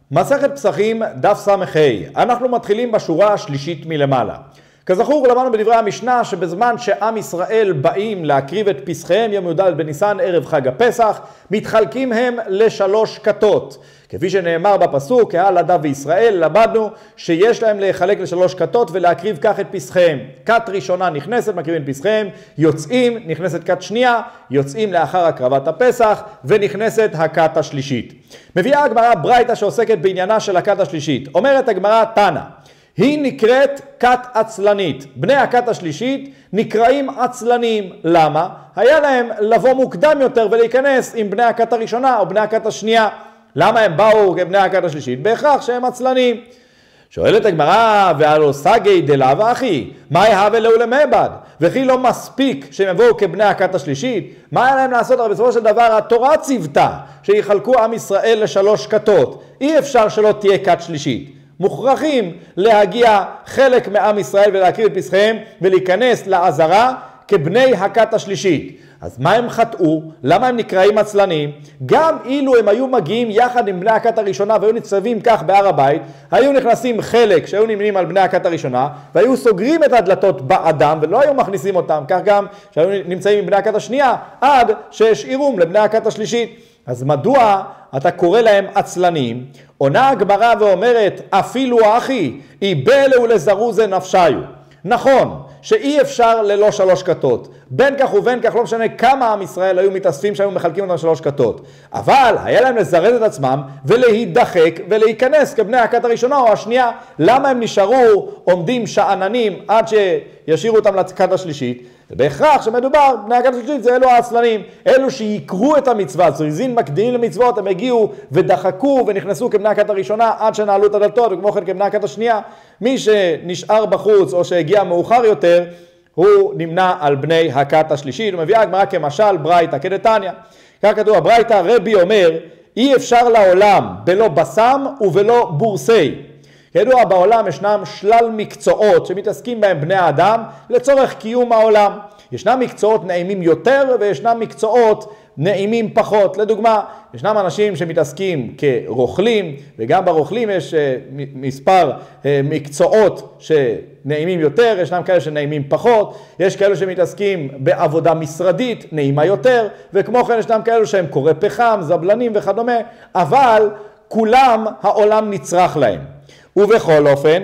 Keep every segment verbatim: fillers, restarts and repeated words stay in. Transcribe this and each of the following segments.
מסכת פסחים דף ס"ה, אנחנו מתחילים בשורה השלישית מלמעלה. כזכור, למדנו בדברי המשנה שבזמן שעם ישראל באים להקריב את פסחיהם יום י"ד בניסן ערב חג הפסח, מתחלקים הם לשלוש כתות. כפי שנאמר בפסוק, קהל עדה וישראל, למדנו שיש להם לחלק לשלוש כתות ולהקריב כך את פסחיהם. כת ראשונה נכנסת, מקריבים את פסחיהם, יוצאים, נכנסת כת שנייה, יוצאים לאחר הקרבת הפסח, ונכנסת הכת השלישית. מביאה הגמרא ברייתא שעוסקת בעניינה של הכת השלישית. אומרת הגמרא תנא, היא נקראת כת עצלנית. בני הכת השלישית נקראים עצלנים. למה? היה להם לבוא מוקדם יותר ולהיכנס עם בני הכת הראשונה או בני הכת השנייה. למה הם באו כבני הכת השלישית? בהכרח שהם עצלנים. שואלת הגמרא, והלא סגי דלאו אחי, מה יהווה לו למעבד? וכי לא מספיק שהם יבואו כבני הכת השלישית? מה היה להם לעשות? הרי בסופו של דבר התורה ציוותה שיחלקו עם ישראל לשלוש כתות. אי אפשר שלא תהיה כת שלישית. מוכרחים להגיע חלק מעם ישראל ולהקריב את פסחיהם ולהיכנס לעזרה כבני הכת השלישית. אז מה הם חטאו? למה הם נקראים עצלנים? גם אילו הם היו מגיעים יחד עם בני הכת הראשונה והיו ניצבים כך בהר הבית, היו נכנסים חלק שהיו נמנים על בני הכת הראשונה והיו סוגרים את הדלתות באדם ולא היו מכניסים אותם, כך גם שהיו נמצאים עם בני הכת השנייה עד שהשאירום לבני הכת השלישית. אז מדוע אתה קורא להם עצלנים? עונה הגמרא ואומרת, אפילו אחי, איבלו לזרוז נפשיו. נכון, שאי אפשר ללא שלוש כתות. בין כך ובין כך לא משנה כמה עם ישראל היו מתאספים שהיו מחלקים אותם שלוש כתות. אבל היה להם לזרז את עצמם ולהידחק ולהיכנס כבני הכת הראשונה או השנייה. למה הם נשארו עומדים שעננים עד שישאירו אותם לכת השלישית? בהכרח שמדובר, בני הכת השלישית זה אלו העצלנים, אלו שיקרו את המצווה, זריזים מקדימים למצוות, הם הגיעו ודחקו ונכנסו כבני הכת הראשונה עד שנעלו את הדלתות, וכמו כן כבני הכת השנייה. מי שנשאר בחוץ או שהגיע מאוחר יותר, הוא נמנע על בני הכת השלישית. הוא מביא הגמרא כמשל ברייתא כדתניא. כך כתוב הברייתא, רבי אומר, אי אפשר לעולם בלא בסם ובלא בורסי. כידוע בעולם ישנם שלל מקצועות שמתעסקים בהם בני האדם לצורך קיום העולם. ישנם מקצועות נעימים יותר וישנם מקצועות נעימים פחות. לדוגמה, ישנם אנשים שמתעסקים כרוכלים, וגם ברוכלים יש מספר מקצועות שנעימים יותר, ישנם כאלה שנעימים פחות, יש כאלה שמתעסקים בעבודה משרדית, נעימה יותר, וכמו כן ישנם כאלה שהם קורי פחם, זבלנים וכדומה, אבל כולם העולם נצרך להם. ובכל אופן,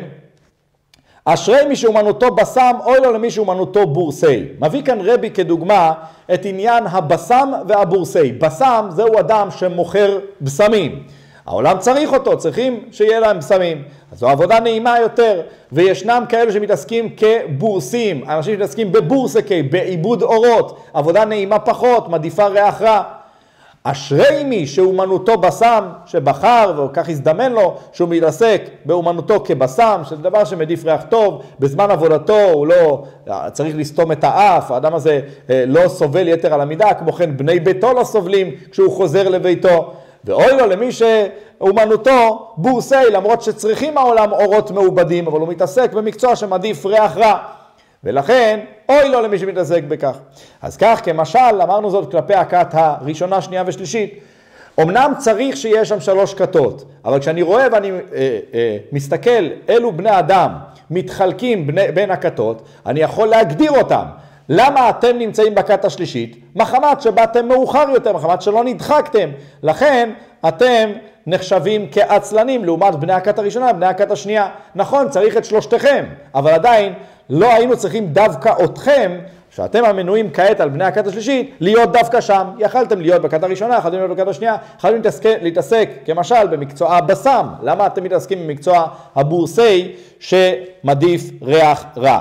אשרי מי שאומנותו בסם, אוי לו למי שאומנותו בורסי. מביא כאן רבי כדוגמה את עניין הבסם והבורסי. בסם זהו אדם שמוכר בסמים. העולם צריך אותו, צריכים שיהיה להם בסמים. אז זו עבודה נעימה יותר. וישנם כאלה שמתעסקים כבורסים, אנשים שמתעסקים בבורסקי, בעיבוד אורות. עבודה נעימה פחות, מדיפה ריח רע. אשרי מי שאומנותו בסם, שבחר וכך הזדמן לו שהוא מתעסק באומנותו כבסם, שזה דבר שמדיף ריח טוב, בזמן עבודתו הוא לא צריך לסתום את האף, האדם הזה לא סובל יתר על המידה, כמו כן בני ביתו לא סובלים כשהוא חוזר לביתו. ואוי לו למי שאומנותו בורסי, למרות שצריכים העולם אורות מעובדים, אבל הוא מתעסק במקצוע שמדיף ריח רע. ולכן, אוי לו למי שמתעסק בכך. אז כך כמשל, אמרנו זאת כלפי הכת הראשונה, שנייה ושלישית. אמנם צריך שיש שם שלוש כתות, אבל כשאני רואה ואני אה, אה, מסתכל, אלו בני אדם מתחלקים בני, בין הכתות, אני יכול להגדיר אותם. למה אתם נמצאים בכת השלישית? מחמת שבאתם מאוחר יותר, מחמת שלא נדחקתם. לכן אתם נחשבים כעצלנים לעומת בני הכת הראשונה, בני הכת השנייה. נכון, צריך את שלושתכם, אבל עדיין לא היינו צריכים דווקא אתכם, שאתם המנויים כעת על בני הכת השלישית, להיות דווקא שם. יכלתם להיות בכת הראשונה, יכלתם להיות בכת השנייה, יכלתם להתעסק, להתעסק כמשל במקצוע הבסם. למה אתם מתעסקים במקצוע הבורסי שמדיף ריח רע?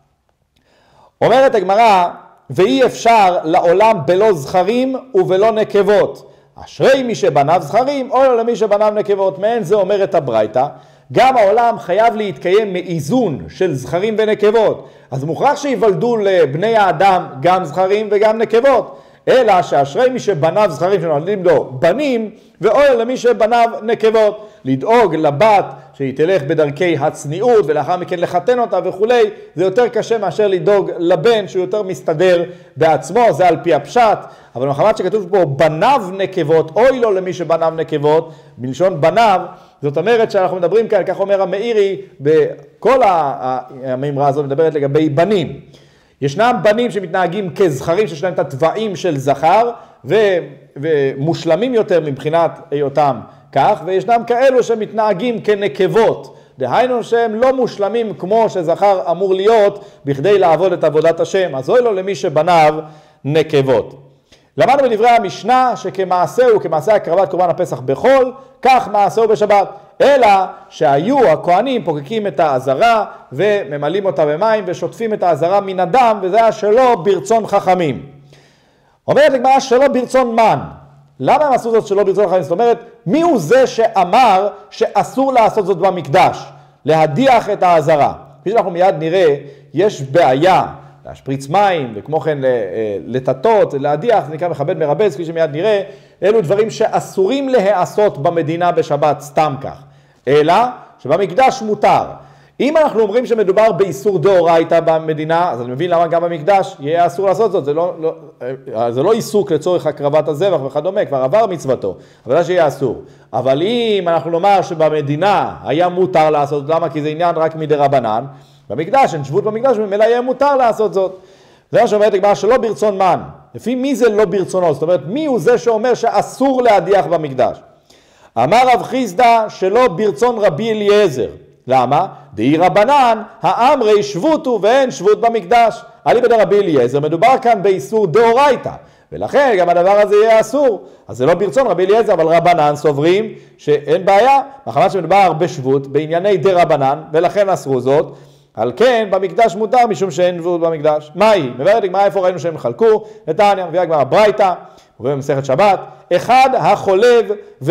אומרת הגמרא, ואי אפשר לעולם בלא זכרים ובלא נקבות. אשרי מי שבניו זכרים, או לא למי שבניו נקבות. מעין זה אומרת הברייתא, גם העולם חייב להתקיים מאיזון של זכרים ונקבות. אז מוכרח שיוולדו לבני האדם גם זכרים וגם נקבות. אלא שאשרי מי שבניו זכרים שנולדים לו בנים, ואוי למי שבניו נקבות. לדאוג לבת שהיא תלך בדרכי הצניעות ולאחר מכן לחתן אותה וכולי, זה יותר קשה מאשר לדאוג לבן שהוא יותר מסתדר בעצמו, זה על פי הפשט. אבל מחמת שכתוב פה בניו נקבות, אוי לו למי שבניו נקבות, בלשון בניו, זאת אומרת שאנחנו מדברים כאן, כך אומר המאירי, בכל המאמרה הזאת מדברת לגבי בנים. ישנם בנים שמתנהגים כזכרים, שיש להם את הטבעים של זכר, ומושלמים יותר מבחינת היותם כך, וישנם כאלו שמתנהגים כנקבות, דהיינו שהם לא מושלמים כמו שזכר אמור להיות, בכדי לעבוד את עבודת השם, אז אוי לו למי שבניו נקבות. למדנו בדברי המשנה שכמעשהו, כמעשה הקרבת קורבן הפסח בחול, כך מעשהו בשבת. אלא שהיו הכהנים פוקקים את העזרה וממלאים אותה במים ושוטפים את העזרה מן הדם, וזה היה שלא ברצון חכמים. אומרת לגמרא שלא ברצון מן. למה הם עשו זאת שלא ברצון חכמים? זאת אומרת, מי הוא זה שאמר שאסור לעשות זאת במקדש? להדיח את העזרה. כפי שאנחנו מיד נראה, יש בעיה להשפריץ מים, וכמו כן לטטות, להדיח, זה נקרא מכבד מרבץ, כפי שמיד נראה, אלו דברים שאסורים להיעשות במדינה בשבת סתם כך, אלא שבמקדש מותר. אם אנחנו אומרים שמדובר באיסור דאורייתא במדינה, אז אני מבין למה גם במקדש יהיה אסור לעשות זאת, זה לא, לא, זה לא עיסוק לצורך הקרבת הזבח וכדומה, כבר עבר מצוותו, אבל זה שיהיה אסור. אבל אם אנחנו נאמר שבמדינה היה מותר לעשות, למה? כי זה עניין רק מדרבנן, במקדש, אין שבות במקדש, ממילא יהיה מותר לעשות זאת. זה מה שאומרת לגמרא שלא ברצון מן. לפי מי זה לא ברצונו? זאת אומרת, מי הוא זה שאומר שאסור להדיח במקדש? אמר רב חיסדא שלא ברצון רבי אליעזר. למה? דאי רבנן, האמרי שבותו ואין שבות במקדש. אליבא דרבי אליעזר, מדובר כאן באיסור דאורייתא, ולכן גם הדבר הזה יהיה אסור. אז זה לא ברצון רבי אליעזר, אבל רבנן סוברים שאין בעיה, מחמת שמדובר בשבות בענייני דרבנן, ולכן אסרו זאת. על כן במקדש מותר משום שאין שבות במקדש. מהי? מבארת לגמרא איפה ראינו שהם חלקו, לתניא, מביאה גמרא ברייתא, ובמסכת שבת, אחד החולב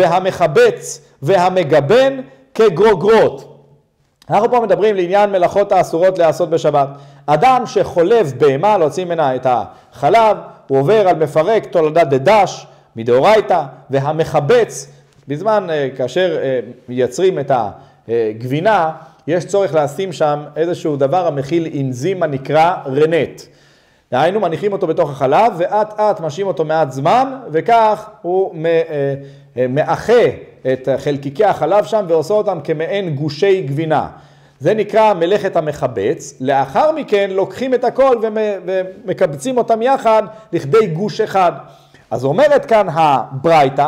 והמחבץ והמגבן כגרוגרות. אנחנו פה מדברים לעניין מלאכות האסורות לעשות בשבת. אדם שחולב בהמה, להוציא ממנה את החלב, הוא עובר על מפרק תולדת דדש מדאורייתא, והמחבץ, בזמן כאשר מייצרים את הגבינה, יש צורך לשים שם איזשהו דבר המכיל אנזים הנקרא רנט. דהיינו מניחים אותו בתוך החלב ואט אט משאים אותו מעט זמן, וכך הוא מאחה את חלקיקי החלב שם ועושה אותם כמעין גושי גבינה. זה נקרא מלאכת המחבץ. לאחר מכן לוקחים את הכל ומקבצים אותם יחד לכדי גוש אחד. אז אומרת כאן הברייתא,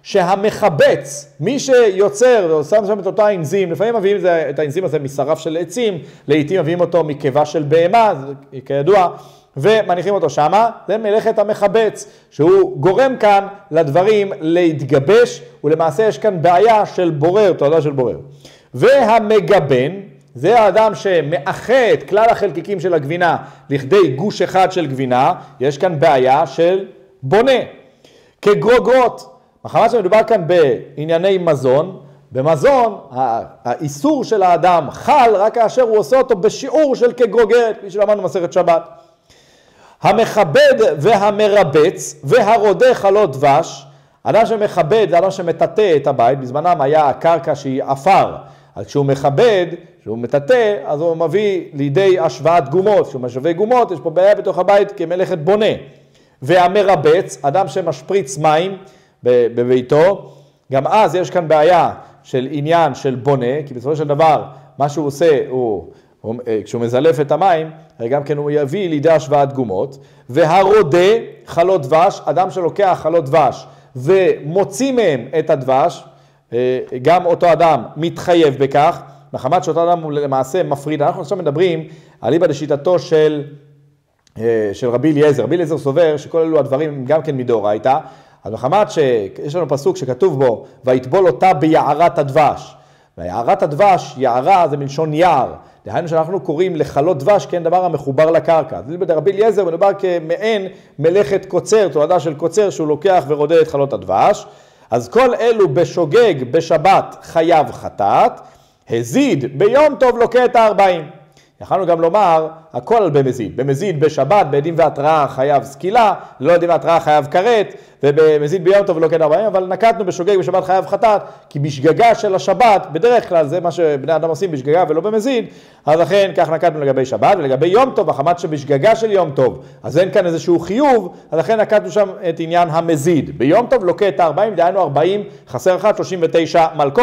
שהמחבץ, מי שיוצר ועושה שם את אותו האנזים, לפעמים מביאים את האנזים הזה משרף של עצים, לעתים מביאים אותו מקיבה של בהמה, כידוע, ומניחים אותו שמה, זה מלאכת המחבץ, שהוא גורם כאן לדברים להתגבש, ולמעשה יש כאן בעיה של בורר, תולדה של בורר. והמגבן, זה האדם שמאחה את כלל החלקיקים של הגבינה לכדי גוש אחד של גבינה, יש כאן בעיה של בונה, כגרוגרות. מחמת שמדובר כאן בענייני מזון, במזון האיסור של האדם חל רק כאשר הוא עושה אותו בשיעור של כגרוגרת, כפי שלמדנו במסכת שבת. המכבד והמרבץ והרודה חלות דבש, אדם שמכבד זה אדם שמטאטא את הבית, בזמנם היה הקרקע שהיא עפר, אז כשהוא מכבד, כשהוא מטאטא, אז הוא מביא לידי השוואת גומות, כשהוא משווה גומות יש פה בעיה בתוך הבית כמלאכת בונה. והמרבץ, אדם שמשפריץ מים בביתו, גם אז יש כאן בעיה של עניין של בונה, כי בסופו של דבר מה שהוא עושה, הוא, הוא, כשהוא מזלף את המים, גם כן הוא יביא לידי השוואת גומות. והרודה חלות דבש, אדם שלוקח חלות דבש ומוציא מהם את הדבש, גם אותו אדם מתחייב בכך, מחמת שאותו אדם הוא למעשה מפריד. אנחנו עכשיו מדברים על איבא דשיטתו של, של רבי אליעזר. רבי אליעזר סובר שכל אלו הדברים גם כן מדאורייתא, אז מחמת שיש לנו פסוק שכתוב בו, ויטבול אותה ביערת הדבש. ויערת הדבש, יערה זה מלשון יער. דהיינו שאנחנו קוראים לחלות דבש, כן, דבר המחובר לקרקע. אז ברבי אליעזר מדובר כמעין מלאכת קוצר, תולדה של קוצר שהוא לוקח ורודה את חלות הדבש. אז כל אלו בשוגג בשבת חייב חטאת, הזיד ביום טוב לוקה את הארבעים. יכולנו גם לומר, הכל על במזיד. במזיד בשבת, בעדים והתראה חייב סקילה, לא עדים והתראה חייב כרת, ובמזיד ביום טוב ולוקה את הארבעים, אבל נקטנו בשוגג בשבת חייב חטאת, כי בשגגה של השבת, בדרך כלל זה מה שבני אדם עושים בשגגה ולא במזיד, אז לכן כך נקטנו לגבי שבת, ולגבי יום טוב, החמת שבשגגה של יום טוב, אז אין כאן איזשהו חיוב, אז לכן נקטנו שם את עניין המזיד. ביום טוב לוקה את הארבעים, דהיינו ארבעים, חסר אחת, שלושים ותשע מלכות,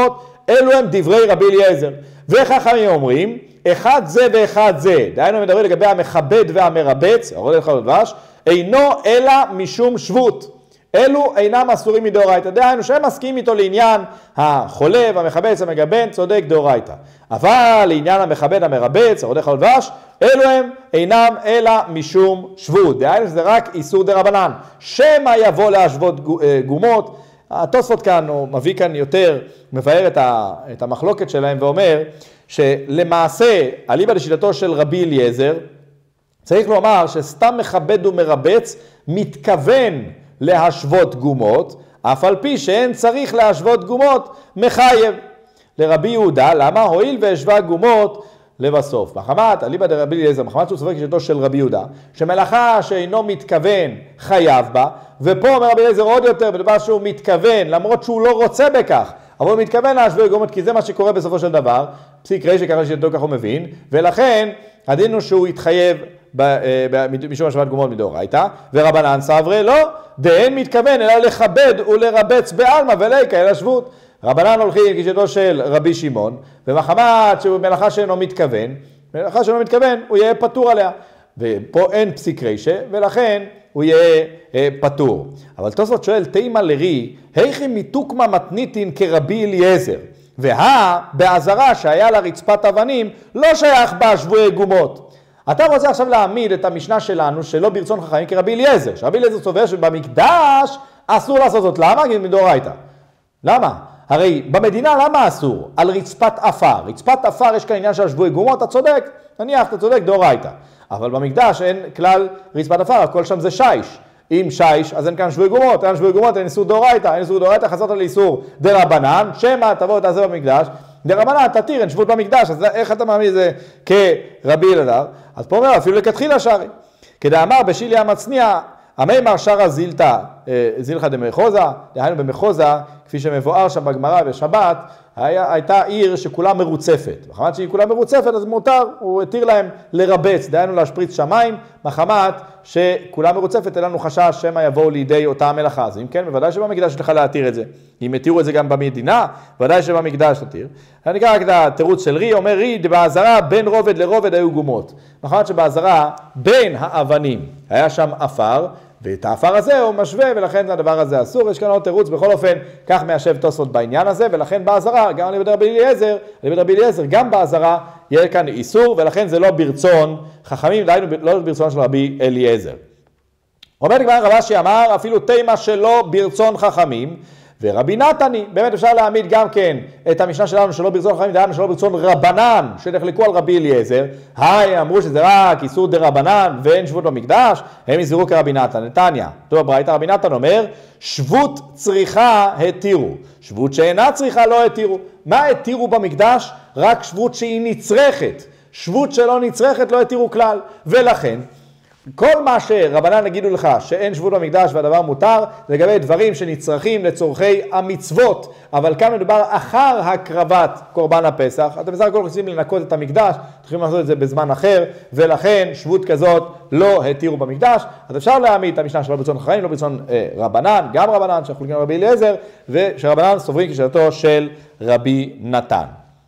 אלו הם דברי רבי אליעזר. וחכמים אומרים, אחד זה ואחד זה, דהיינו מדברים לגבי המכבד והמרבץ, אוכל לחלות דבש, אינו אלא משום שבות. אלו אינם אסורים מדאורייתא, דהיינו שהם מסכימים איתו לעניין החולה והמחבץ המגבן, צודק דאורייתא. אבל לעניין המכבד המרבץ, אוכל לחלות דבש, אלו הם אינם אלא משום שבות. דהיינו שזה רק איסור דרבנן. שמא יבוא להשוות גומות. התוספות כאן, הוא מביא כאן יותר, מבאר את, ה, את המחלוקת שלהם ואומר שלמעשה, אליבא דשיטתו של רבי אליעזר, צריך לומר שסתם מכבד ומרבץ מתכוון להשוות גומות, אף על פי שאין צריך להשוות גומות מחייב. לרבי יהודה, למה? הואיל והשווה גומות לבסוף. מחמת, אליבא דרבי אליעזר, מחמת שהוא סובר כשיטתו של רבי יהודה, שמלאכה שאינו מתכוון חייב בה, ופה אומר רבי אליעזר עוד יותר, בדבר שהוא מתכוון, למרות שהוא לא רוצה בכך, אבל הוא מתכוון להשוות גומות, כי זה מה שקורה בסופו של דבר, פסיק ראשי ככה שיטתו כך הוא מבין, ולכן הדין הוא שהוא יתחייב משום השוואת גומות מדאורייתא, ורבנן סברי לא, דאין מתכוון אלא לכבד ולרבץ בעלמא וליקא אלא שבות. רבנן הולכים כשיטתו של רבי שמעון, ומחמת שהוא מלאכה שאינו מתכוון, מלאכה שאינו מתכוון הוא יהיה פטור עליה, ופה אין פסיק רישא, ולכן הוא יהיה אה, פטור. אבל תוספות שואל, תימא לרי, היכי מתוקמא מתניתין כרבי אליעזר, והא בעזרה שהיה לה רצפת אבנים, לא שייך בה שבועי גומות. אתה רוצה עכשיו להעמיד את המשנה שלנו, שלא ברצון חכמים כרבי אליעזר, שרבי אליעזר סובר שבמקדש אסור לעשות זאת. למה? כי מדאורייתא. למה? הרי במדינה למה אסור? על רצפת אפר. רצפת אפר יש כאן עניין של שבועי גומות, אתה צודק, נניח, אתה צודק, דאורייתא. אבל במקדש אין כלל רצפת אפר, הכל שם זה שיש. אם שיש, אז אין כאן שבועי גומות, אין שבועי גומות, אין איסור דאורייתא, אין איסור דאורייתא, חזרת לאיסור דרבנן, שמא תבוא ותעשה במקדש, דרבנן תתיר, אין שבות במקדש, אז איך אתה מאמין את זה כרבי אלעזר? אז פה אומר, אפילו לכתחילה שרי. כדאמר בשיליה המצניע, המימר שרה זילתא, זילחא דמחוזה, דהיינו במחוזה, כפי שמבואר שם בגמרא בשבת, הייתה עיר שכולה מרוצפת. מחמת שהיא כולה מרוצפת, אז מותר, הוא התיר להם לרבץ, דהיינו להשפריץ שמיים, מחמת שכולה מרוצפת, אין לנו חשש שמא יבואו לידי אותה המלאכה. אז אם כן, בוודאי שבמקדש יש לך להתיר את זה. אם התירו את זה גם במדינה, בוודאי שבמקדש תתיר. אני אקרא רק את התירוץ של רי, אומר רי, בעזרה בין רובד לרובד היו גומות. מחמת שבעזרה בין האבנים היה שם אפר, ואת האפר הזה הוא משווה, ולכן הדבר הזה אסור. יש כאן עוד תירוץ, בכל אופן, כך מיישב תוספות בעניין הזה, ולכן בעזרה, גם על ידי רבי אליעזר, על ידי רבי אליעזר, גם בעזרה יהיה כאן איסור, ולכן זה לא ברצון חכמים, דהיינו לא ברצון של רבי אליעזר. אומר גמרא רבשי אמר, אפילו תימא שלא ברצון חכמים, ורבי נתני, באמת אפשר להעמיד גם כן את המשנה שלנו שלא ברצון חכמים, דהיינו שלא ברצון רבנן, שנחלקו על רבי אליעזר, היי, אמרו שזה רק איסור דרבנן ואין שבות במקדש, הם יזהרו כרבי נתן. נתניה, טוב הברייתא, רבי נתן אומר, שבות צריכה התירו, שבות שאינה צריכה לא התירו. מה התירו במקדש? רק שבות שהיא נצרכת, שבות שלא נצרכת לא התירו כלל, ולכן, כל מה שרבנן יגידו לך שאין שבות במקדש והדבר מותר, לגבי דברים שנצרכים לצורכי המצוות, אבל כאן מדובר אחר הקרבת קורבן הפסח, אתם בסך הכל רוצים לנקות את המקדש, צריכים לעשות את זה בזמן אחר, ולכן שבות כזאת לא התירו במקדש. אז אפשר להעמיד את המשנה שלא ברצון חכמים, לא ברצון אה, רבנן, גם רבנן שאנחנו חולקים רבי אליעזר, ושרבנן סוברים כשיטתו של רבי נתן.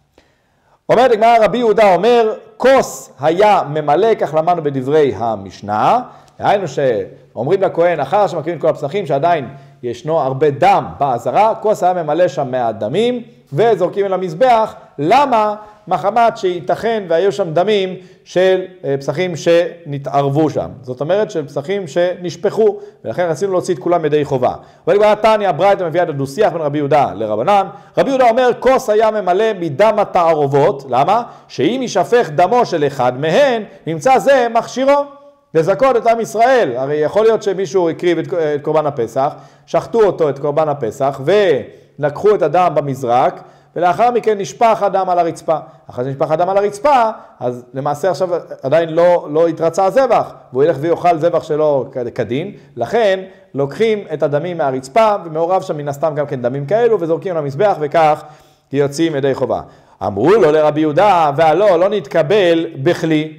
אומרת הגמרא, רבי יהודה אומר, כוס היה ממלא, כך למדנו בדברי המשנה, היינו שאומרים לכהן, אחר שמקריבים את כל הפסחים, שעדיין ישנו הרבה דם בעזרה, כוס היה ממלא שם מהדמים, וזורקים אל המזבח. למה? מחמת שייתכן והיו שם דמים של פסחים שנתערבו שם. זאת אומרת של פסחים שנשפחו, ולכן רצינו להוציא את כולם ידי חובה. ולגמרא תניא, ברייתא מביאה את הדו-שיח בין רבי יהודה לרבנן. רבי יהודה אומר, כוס היה ממלא מדם התערובות. למה? שאם יישפך דמו של אחד מהן, נמצא זה מכשירו לזכות את עם ישראל. הרי יכול להיות שמישהו הקריב את קורבן הפסח, שחטו אותו את קורבן הפסח, ולקחו את הדם במזרק, ולאחר מכן נשפך הדם על הרצפה. אחרי שנשפך הדם על הרצפה, אז למעשה עכשיו עדיין לא, לא התרצה הזבח, והוא ילך ויאכל זבח שלו כדין. לכן לוקחים את הדמים מהרצפה, ומעורב שם מן הסתם גם כן דמים כאלו, וזורקים למזבח, וכך יוצאים ידי חובה. אמרו לו לרבי יהודה, והלא, לא נתקבל בכלי.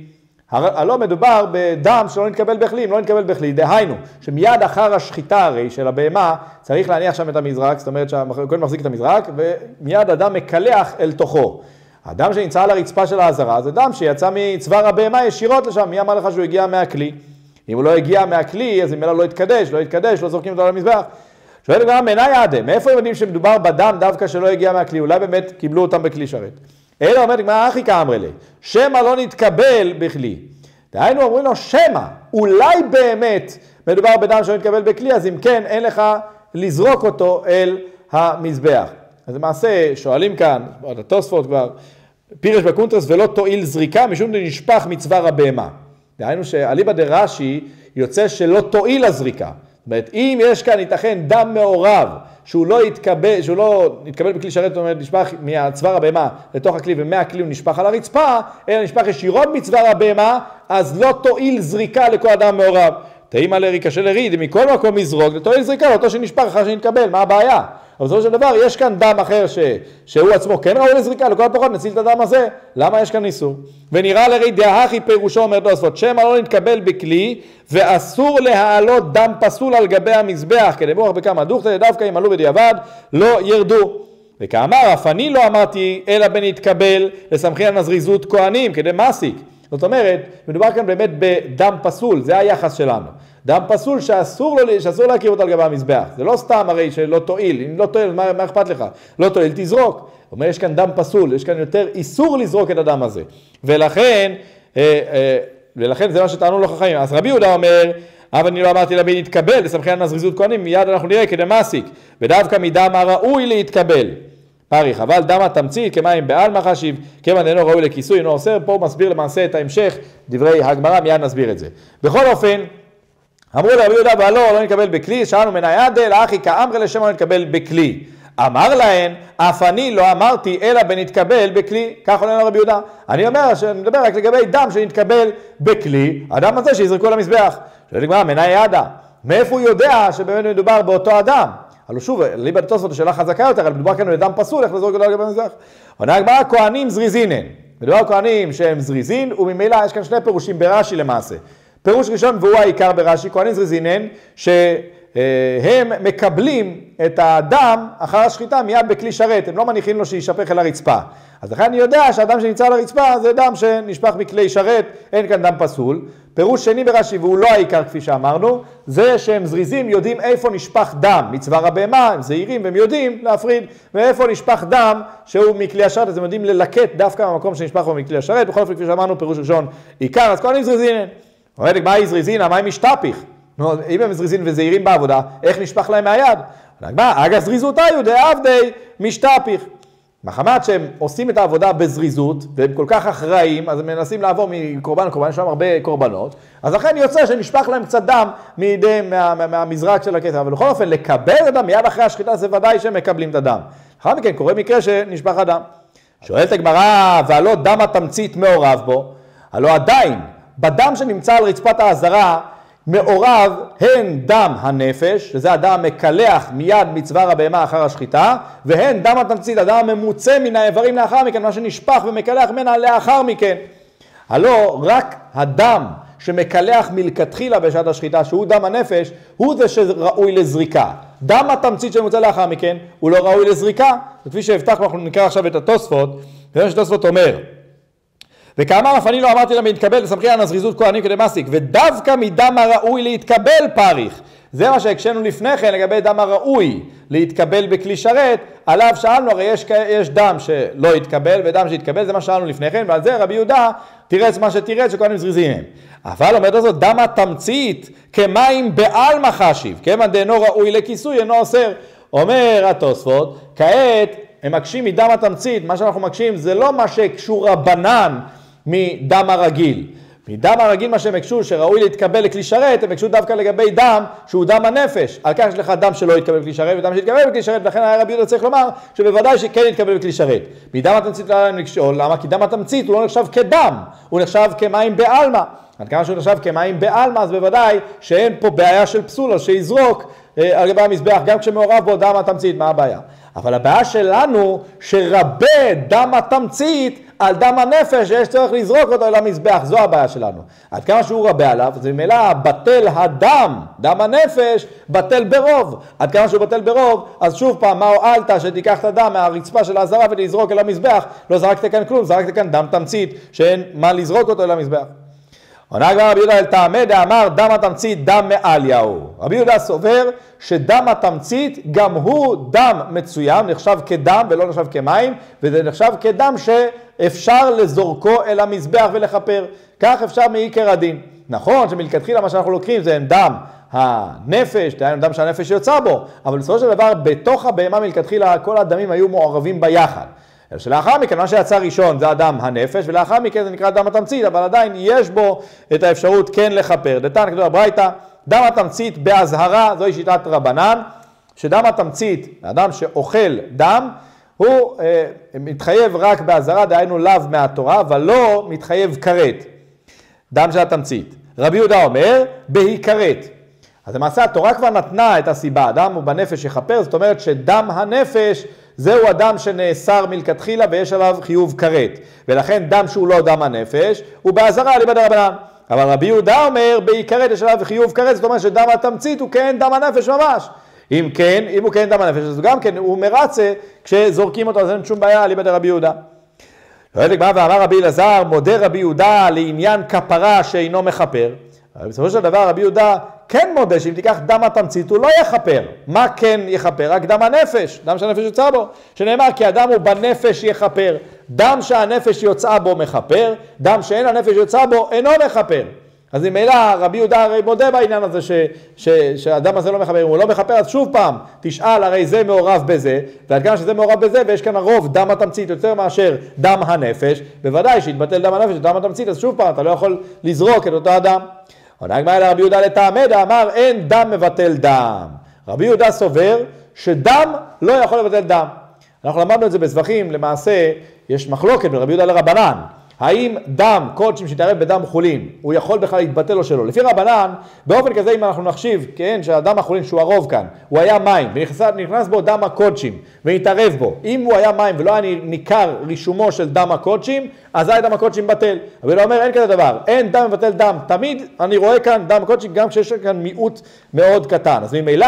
הלא מדובר בדם שלא נתקבל בכלי, אם לא נתקבל בכלי, דהיינו, שמיד אחר השחיטה הרי של הבהמה, צריך להניח שם את המזרק, זאת אומרת שהכהן מחזיק את המזרק, ומיד אדם מקלח אל תוכו. הדם שנמצא על הרצפה של העזרה, זה דם שיצא מצוואר הבהמה ישירות לשם, מי אמר לך שהוא הגיע מהכלי? אם הוא לא הגיע מהכלי, אז אם אלא לא יתקדש, לא יתקדש, לא זורקים אותו על המזבח. שואל גם מנה יעדה, מאיפה הם יודעים שמדובר בדם דווקא שלא הגיע מהכלי? אולי באמת קיבלו אותם בכלי שרת. אלא אומרת, מה אחי כאמר לי? שמא לא נתקבל בכלי. דהיינו אומרים לו, שמא, אולי באמת מדובר בדם שלא נתקבל בכלי, אז אם כן, אין לך לזרוק אותו אל המזבח. אז למעשה, שואלים כאן, התוספות כבר, פירש בקונטרס ולא תועיל זריקה, משום נשפך מצוואר הבהמה. דהיינו שאליבא דרש"י יוצא שלא תועיל הזריקה. זאת אומרת, אם יש כאן ייתכן דם מעורב, שהוא לא יתקבל, שהוא לא יתקבל בכלי שרת, זאת אומרת, נשפך מהצוואר הבהמה לתוך הכלי, ומהכלי הוא נשפך על הרצפה, אלא נשפך ישירות מצוואר הבהמה, אז לא תועיל זריקה לכל אדם מעורב. תאימה לריקה של הריד, מכל מקום יזרוק, לתועיל זריקה לאותו שנשפך אחר שנתקבל, מה הבעיה? אבל בסופו של דבר, יש כאן דם אחר ש... שהוא עצמו כן ראוי לזריקה, לכל הפחות נציל את הדם הזה, למה יש כאן איסור? ונראה לרי דהכי פירושו אומר תוספות, שמא לא נתקבל בכלי, ואסור להעלות דם פסול על גבי המזבח, כדמוך בכמה דוכתא, דווקא אם עלו בדיעבד, לא ירדו. וכאמר, אף אני לא אמרתי, אלא בנתקבל, לסמכי על נזריזות כהנים, כדי מעסיק. זאת אומרת, מדובר כאן באמת בדם פסול, זה היחס שלנו. דם פסול שאסור לו, שאסור להכיר אותו על גבי המזבח. זה לא סתם הרי שלא תועיל, אם לא תועיל, מה, מה אכפת לך? לא תועיל, תזרוק. זאת אומרת, יש כאן דם פסול, יש כאן יותר איסור לזרוק את הדם הזה. ולכן, אה, אה, ולכן זה מה שטענו לו חכמים. אז רבי יהודה אומר, אבל אני לא אמרתי לבי להתקבל, לסמכי על נזריזות כהנים, מיד אנחנו נראה כדי מעסיק. ודווקא מדם הראוי להתקבל. פריך, אבל דם התמצית כמים בעלמא חשיב, כיוון אינו ראוי לכיסוי, אינו אוסר, פה הוא מסביר למעשה את ההמשך, דברי הגמרא, מיד נסביר את זה. בכל אופן, אמרו לרבי יהודה והלא, לא נתקבל בכלי, שאלנו מניידה, לאחי כאמרי לשם לא נתקבל בכלי. אמר להן, אף אני לא אמרתי, אלא בנתקבל בכלי, כך עונה לרבי יהודה. אני אומר, שאני מדבר רק לגבי דם שנתקבל בכלי, הדם הזה שיזרקו למזבח. שואלת הגמרא, מניידה, מאיפה הוא יודע שבאמת מדובר באותו אדם? הלוא שוב, ליבא דתוספות שאלה חזקה יותר, אבל מדובר כאן לדם פסול, איך לזרוק אותו לגבי המזבח? עונה הגמרא, כהנים זריזינן. מדובר כהנים שהם זריזין, וממילא יש כאן שני פירושים ברש"י למעשה. פירוש ראשון, והוא העיקר ברש"י, כהנים זריזינן, שהם מקבלים את האדם אחר השחיטה מיד בכלי שרת, הם לא מניחים לו שישפך אל הרצפה. אז לכן אני יודע שהאדם שנמצא על הרצפה זה דם שנשפך בכלי שרת, אין כאן דם פסול. פירוש שני ברש"י, והוא לא העיקר כפי שאמרנו, זה שהם זריזים יודעים איפה נשפך דם מצוואר הבהמה, הם זהירים והם יודעים להפריד, ואיפה נשפך דם שהוא מכלי השרת, אז הם יודעים ללקט דווקא במקום שנשפך בו מכלי השרת, בכל אופן כפי שאמרנו פירוש ראשון עיקר, אז כהנים זריזינן. אומרת, מה היא זריזין? מה היא משתפיך? אם הם זריזין וזהירים בעבודה, איך נשפך להם מהיד? אגב זריזותה יודעי עבדי משתפיך. מחמת שהם עושים את העבודה בזריזות, והם כל כך אחראים, אז הם מנסים לעבור מקורבן לקורבן, יש להם הרבה קורבנות, אז לכן יוצא שנשפך להם קצת דם מידי, מה, מה, מהמזרק של הכסף, אבל בכל אופן, לקבל את הדם מיד אחרי השחיטה, זה ודאי שהם מקבלים את הדם. אחר מכן, קורה מקרה שנשפך הדם. שואלת הגמרא, והלא דם התמצית מעורב בו, הלא עדיין, בדם שנמצא על רצפת העזרה, מעורב הן דם הנפש, שזה הדם המקלח מיד מצוואר הבהמה אחר השחיטה, והן דם התמצית, הדם הממוצא מן האיברים לאחר מכן, מה שנשפך ומקלח ממנה לאחר מכן. הלא רק הדם שמקלח מלכתחילה בשעת השחיטה, שהוא דם הנפש, הוא זה שראוי לזריקה. דם התמצית שמוצא לאחר מכן, הוא לא ראוי לזריקה. וכפי שהבטחנו, אנחנו נקרא עכשיו את התוספות, וזה שתוספות אומר, וכאמר אף אני לא אמרתי להם להתקבל, לסמכי על נזריזות כהנים כדי מעסיק, ודווקא מדם הראוי להתקבל פריך. זה מה שהקשנו לפני כן לגבי דם הראוי להתקבל בכלי שרת, עליו שאלנו, הרי יש, יש דם שלא יתקבל ודם שיתקבל, זה מה שאלנו לפני כן, ועל זה רבי יהודה תירץ מה שתירץ שכהנים זריזים הם. אבל אומרת הזאת, דם התמצית כמים בעלמא חשיב, כיוון דאינו ראוי לכיסוי אינו אוסר. אומר התוספות, כעת הם מקשים מדם התמצית, מה שאנחנו מקשים זה לא מה שקשור רבנן מדם הרגיל. מדם הרגיל מה שהם הקשו שראוי להתקבל לכלי שרת, הם הקשו דווקא לגבי דם שהוא דם הנפש. על כך יש לך דם שלא יתקבל בכלי שרת ודם שיתקבל בכלי שרת, ולכן רבי יהודה צריך לומר שבוודאי שכן יתקבל בכלי שרת. מדם התמצית לא הם נקשו, למה? כי דם התמצית הוא לא נחשב כדם, הוא נחשב כמים בעלמא. עד כמה שהוא נחשב כמים בעלמא, אז בוודאי שאין פה בעיה של פסול, אז שיזרוק אה, על גבי המזבח, גם כשמעורב בו דם התמצית, מה הבעיה? אבל הבעיה שלנו שרבה דם התמצית על דם הנפש שיש צורך לזרוק אותו אל המזבח, זו הבעיה שלנו. עד כמה שהוא רבה עליו, זה ממילא בטל הדם, דם הנפש, בטל ברוב. עד כמה שהוא בטל ברוב, אז שוב פעם, מה הועלת שתיקח את הדם מהרצפה של העזרה ולזרוק אל המזבח? לא זרקת כאן כלום, זרקת כאן דם תמצית, שאין מה לזרוק אותו אל המזבח. עונה כבר רבי יהודה אל תעמד, אמר דם התמצית דם מעליהו. רבי יהודה סובר שדם התמצית גם הוא דם מצוים, נחשב כדם ולא נחשב כמים, וזה נחשב כדם שאפשר לזורקו אל המזבח ולכפר. כך אפשר מעיקר הדין. נכון שמלכתחילה מה שאנחנו לוקחים זה דם הנפש, דם שהנפש יוצא בו, אבל בסופו של דבר בתוך הבהמה מלכתחילה כל הדמים היו מעורבים ביחד. שלאחר מכן, מה שיצא ראשון זה הדם הנפש, ולאחר מכן זה נקרא דם התמצית, אבל עדיין יש בו את האפשרות כן לכפר. דתן כתוב הברייתא, דם התמצית בהזהרה, זוהי שיטת רבנן, שדם התמצית, האדם שאוכל דם, הוא אה, מתחייב רק בהזהרה, דהיינו לאו מהתורה, אבל לא מתחייב כרת. דם של התמצית. רבי יהודה אומר, בהיכרת. אז למעשה התורה כבר נתנה את הסיבה, הדם הוא בנפש יכפר, זאת אומרת שדם הנפש, זהו אדם שנאסר מלכתחילה ויש עליו חיוב כרת. ולכן דם שהוא לא דם הנפש, הוא בהזהרה ליבד הרבנן. אבל רבי יהודה אומר, בהיכרת יש עליו חיוב כרת, זאת אומרת שדם התמצית הוא כן דם הנפש ממש. אם כן, אם הוא כן דם הנפש, אז גם כן הוא מרצה כשזורקים אותו, אז אין שום בעיה ליבד רבי יהודה. ואמר רבי אלעזר, מודה רבי יהודה לעניין כפרה שאינו מכפר. בסופו של דבר רבי יהודה כן מודה שאם תיקח דם התמצית הוא לא יכפר. מה כן יכפר? רק דם הנפש, דם שהנפש יוצא בו. שנאמר כי הדם הוא בנפש יכפר. דם שהנפש יוצאה בו מכפר, דם שאין הנפש יוצאה בו אינו מכפר. אז אם אלא רבי יהודה הרי מודה בעניין הזה ש, ש, שהדם הזה לא מכפר. אם הוא לא מכפר אז שוב פעם תשאל הרי זה מעורב בזה, ועד כמה שזה מעורב בזה ויש כאן הרוב דם התמצית יותר מאשר דם הנפש, בוודאי שהתבטל דם הנפש ודם התמצית, אז שוב פעם אתה לא יכול לזרוק את אותו הדם. עונה הגמרא אל רבי יהודה לתעמד, אמר אין דם מבטל דם. רבי יהודה סובר שדם לא יכול לבטל דם. אנחנו למדנו את זה בסבכים, למעשה יש מחלוקת בין רבי יהודה לרבנן. האם דם קודשים שהתערב בדם חולין, הוא יכול בכלל להתבטל או שלא? לפי רבנן, באופן כזה אם אנחנו נחשיב, כן, שהדם החולין שהוא הרוב כאן, הוא היה מים, ונכנס בו דם הקודשים, והתערב בו. אם הוא היה מים ולא היה ניכר רישומו של דם הקודשים, אז היה דם הקודשים בטל. אבל הוא אומר, אין כזה דבר, אין דם מבטל דם. תמיד אני רואה כאן דם הקודשים, גם כשיש כאן מיעוט מאוד קטן. אז ממילא,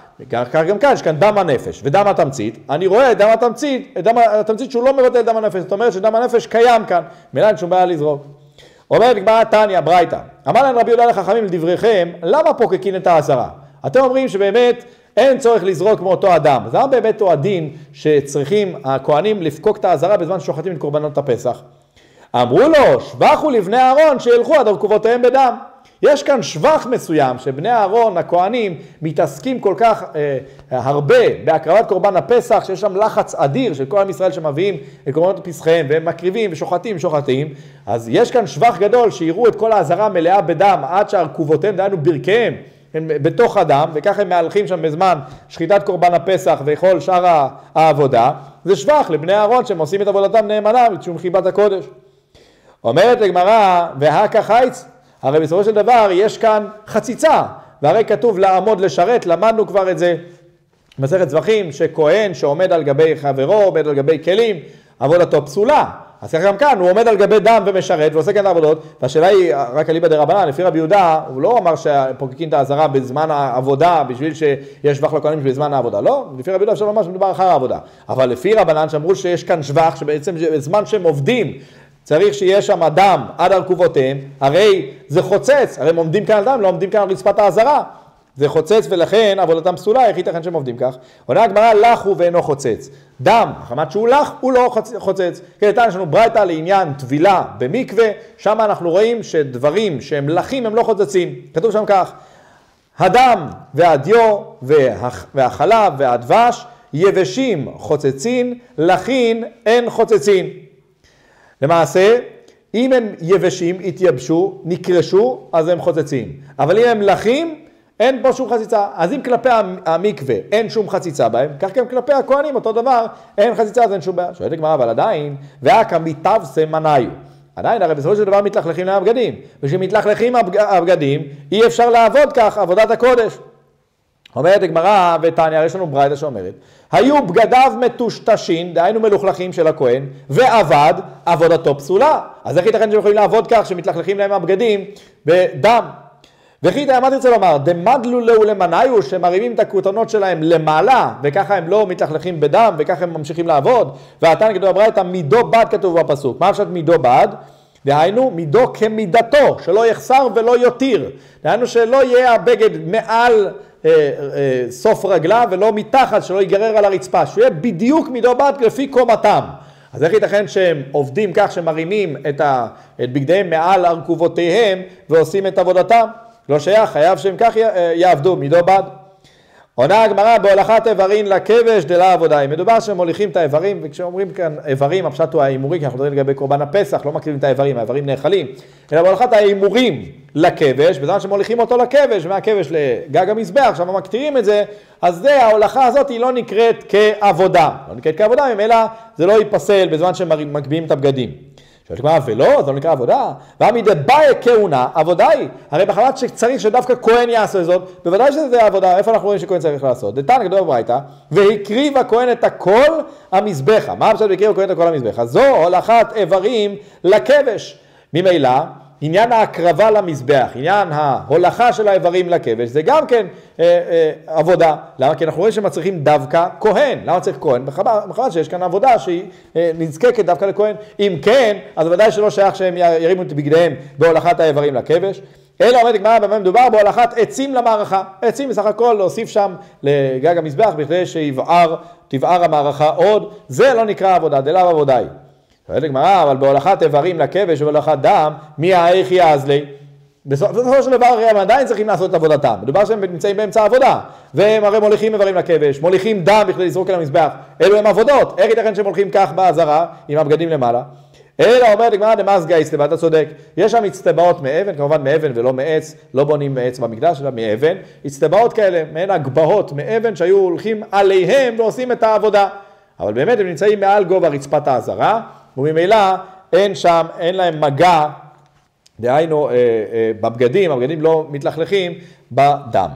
כך גם כאן, יש כאן דם הנפש ודם התמצית. אני רואה את דם התמצית, את דם התמצית שהוא לא מבטל דם הנפש. זאת אומרת שדם הנפש קיים כאן. מילא אין שום בעיה לזרוק. אומרת גמרא תניא ברייתא, אמר להם רבי יהודה לחכמים לדבריכם, למה פוקקין את העזרה? אתם אומרים שבאמת אין צורך לזרוק מאותו אדם. אז למה באמת הוא הדין שצריכים הכהנים לפקוק את העזרה בזמן ששוחטים את קורבנות הפסח? אמרו לו, שבחו לבני אהרון שילכו עד הרכובותיהם בדם. יש כאן שבח מסוים שבני אהרון, הכהנים, מתעסקים כל כך אה, הרבה בהקרבת קורבן הפסח, שיש שם לחץ אדיר של כל עם ישראל שמביאים את קורבנות פסחיהם, והם מקריבים ושוחטים ושוחטים. אז יש כאן שבח גדול שיראו את כל העזרה מלאה בדם, עד שהרכובותיהם, דהיינו ברכיהם, הם בתוך הדם, וכך הם מהלכים שם בזמן שחיטת קורבן הפסח וכל שאר העבודה. זה שבח לבני אהרון שהם עושים את עבודתם נאמנה, משום חיבת הקודש. אומרת לגמרא, והכה חיץ, הרי בסופו של דבר יש כאן חציצה, והרי כתוב לעמוד לשרת, למדנו כבר את זה במסכת זבחים, שכהן שעומד על גבי חברו, עומד על גבי כלים, עבודתו פסולה. אז כך גם כאן, הוא עומד על גבי דם ומשרת ועושה כאן העבודות, והשאלה היא רק אליבא דרבנן, לפי רבי יהודה, הוא לא אמר שפוקקים את העזרה בזמן העבודה, בשביל שיש שבח לכהנים בזמן העבודה, לא, לפי רבי יהודה אפשר לומר שמדובר אחר העבודה, אבל לפי רבנן שאמרו שיש כאן שבח, שבעצם בזמן שהם עובדים, צריך שיש שם דם עד הרכובותיהם, הרי זה חוצץ, הרי הם עומדים כאן על דם, לא עומדים כאן על רצפת העזרה, זה חוצץ ולכן עבודתם פסולה, איך ייתכן שהם עובדים כך? עונה הגמרא לך הוא ואינו חוצץ. דם, חמת שהוא לך, הוא לא חוצץ. כן, יש לנו ברייתא לעניין טבילה במקווה, שם אנחנו רואים שדברים שהם לחים הם לא חוצצים. כתוב שם כך, הדם והדיו והחלב והדבש יבשים חוצצין, לחין אין חוצצין. למעשה, אם הם יבשים, התייבשו, נקרשו, אז הם חוצצים. אבל אם הם לחים, אין פה שום חציצה. אז אם כלפי המקווה אין שום חציצה בהם, כך גם כלפי הכהנים, אותו דבר, אין חציצה, אז אין שום בעיה. שואלת הגמרא, אבל עדיין, והקא מיטבסה מנאיו. עדיין, הרי בסופו של דבר מתלכלכים לבגדים. וכשמתלכלכים הבגדים, אי אפשר לעבוד כך עבודת הקודש. אומרת הגמרא ותניא, יש לנו ברייתא שאומרת, היו בגדיו מטושטשים, דהיינו מלוכלכים של הכהן, ועבד, עבודתו פסולה. אז איך ייתכן שהם יכולים לעבוד כך שמתלכלכים להם הבגדים בדם? וכי מה תרצה לומר, דמדלו לו למניו, שמרימים את הכותנות שלהם למעלה, וככה הם לא מתלכלכים בדם, וככה הם ממשיכים לעבוד, והתניא כתוב בברייתא מידו בד כתוב בפסוק. מה עכשיו מידו בד? דהיינו מידו כמידתו, שלא יחסר ולא יותיר. דהיינו שלא יהיה הבגד מעל אה, אה, סוף רגלה ולא מתחת, שלא ייגרר על הרצפה, שהוא יהיה בדיוק מידו בד לפי קומתם. אז איך ייתכן שהם עובדים כך שמרימים את, ה, את בגדיהם מעל ארכובותיהם ועושים את עבודתם? לא שייך, חייב שהם כך יעבדו, מידו בד. עונה הגמרא בהולכת איברים לכבש דלה עבודה. מדובר שהם מוליכים את האיברים, וכשאומרים כאן איברים, הפשט הוא האימורי, כי אנחנו מדברים לגבי קורבן הפסח, לא מקריבים את האיברים, האיברים נאכלים, אלא בהולכת האימורים לכבש, בזמן שמוליכים אותו לכבש, מהכבש לגג המזבח, עכשיו הם מקטירים את זה, אז זה, ההולכה הזאת היא לא נקראת כעבודה. לא נקראת כעבודה, ממילא זה לא ייפסל בזמן שהם מקביעים את הבגדים. שואלת מה, ולא, זה לא נקרא עבודה. ועמידי באי כהונה, עבודה היא. הרי בחלט שצריך שדווקא כהן יעשה זאת, בוודאי שזה עבודה, איפה אנחנו רואים שכהן צריך לעשות? דתניא כתוב בברייתא, והקריב הכהן את הכל המזבחה. מה הפשט והקריב הכהן את הכל המזבחה? זו הולכת איברים לכבש. ממילא, עניין ההקרבה למזבח, עניין ההולכה של האיברים לכבש, זה גם כן אה, אה, עבודה. למה? כי אנחנו רואים שמצריכים דווקא כהן. למה צריך כהן? בחלט שיש כאן עבודה שהיא אה, נזקקת דווקא לכהן. אם כן, אז ודאי שלא שייך שהם ירימו את בגדיהם בהולכת האיברים לכבש. אלא עומד הגמרא במה מדובר בהולכת עצים למערכה. עצים בסך הכל להוסיף שם לגג המזבח בכדי שיבער, תבער המערכה עוד. זה לא נקרא עבודה, דלאו עבודה היא. שואלת הגמרא, אבל בהולכת איברים לכבש ובהולכת דם, מי האיך יעז לי? בסופו של דבר הם עדיין צריכים לעשות את עבודתם. מדובר שהם נמצאים באמצע העבודה, והם הרי מוליכים איברים לכבש, מוליכים דם בכדי לזרוק על המזבח. אלו הם עבודות. איך ייתכן שהם הולכים כך בעזרה עם הבגדים למעלה? אלא אומרת הגמרא דמזגא אצטבא, אתה צודק. יש שם אצטבאות מאבן, כמובן מאבן ולא מעץ, לא בונים מעץ במקדש, אלא מאבן. אצטבאות כאלה, מעין הגבהות מאבן שהיו הולכים עליהם ועושים את העבודה. אבל באמת הם נמצאים מעל גובה רצפת העזרה, וממילא אין שם, אין להם מגע, דהיינו אה, אה, בבגדים, הבגדים לא מתלכלכים בדם.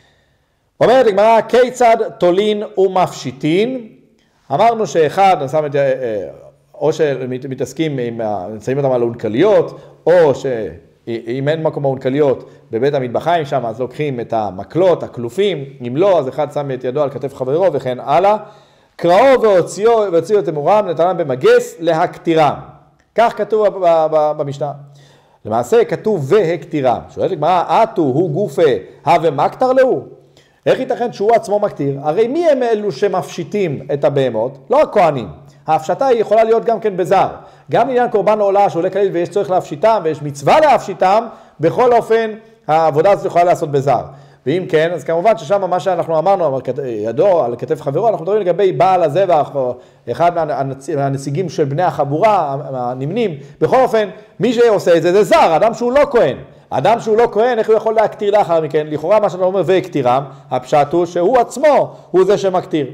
אומרת הגמרא, כיצד תולין ומפשיטין? אמרנו שאחד, אני שם את, אה, או שמתעסקים, עם, נמצאים אותם על האונקליות, או שאם אין מקום האונקליות בבית המטבחיים שם, אז לוקחים את המקלות, הכלופים, אם לא, אז אחד שם את ידו על כתף חברו וכן הלאה. קראו והוציאו, והוציאו את אמורם, נתנם במגס להקטירם. כך כתוב במשנה. למעשה כתוב והקטירם. שואלת הגמרא, אתו הוא גופה, הווה מקטר לו? איך ייתכן שהוא עצמו מקטיר? הרי מי הם אלו שמפשיטים את הבהמות? לא הכהנים. ההפשטה היא יכולה להיות גם כן בזר. גם לעניין קורבן עולה שעולה כליל ויש צורך להפשיטם ויש מצווה להפשיטם, בכל אופן העבודה הזאת יכולה לעשות בזר. ואם כן, אז כמובן ששם מה שאנחנו אמרנו, ידו על כתף חברו, אנחנו מדברים לגבי בעל הזבח, או אחד מהנציגים של בני החבורה, הנמנים. בכל אופן, מי שעושה את זה, זה זר, אדם שהוא לא כהן. אדם שהוא לא כהן, איך הוא יכול להקטיר לאחר מכן? לכאורה מה שאתה אומר, והקטירם, הפשט הוא שהוא עצמו, הוא זה שמקטיר.